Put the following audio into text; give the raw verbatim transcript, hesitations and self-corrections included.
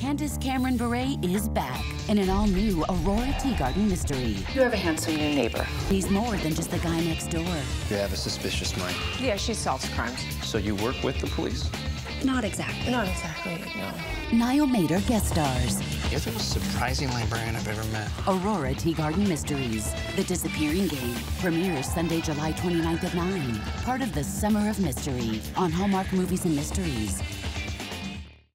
Candace Cameron Bure is back in an all-new Aurora Teagarden mystery. You have a handsome new neighbor. He's more than just the guy next door. You have a suspicious mind. Yeah, she solves crimes. So you work with the police? Not exactly. Not exactly, no. Niall Mater guest stars. You're the most surprising librarian I've ever met. Aurora Teagarden Mysteries. The Disappearing Game premieres Sunday, July twenty-ninth at nine. Part of the Summer of Mystery on Hallmark Movies and Mysteries.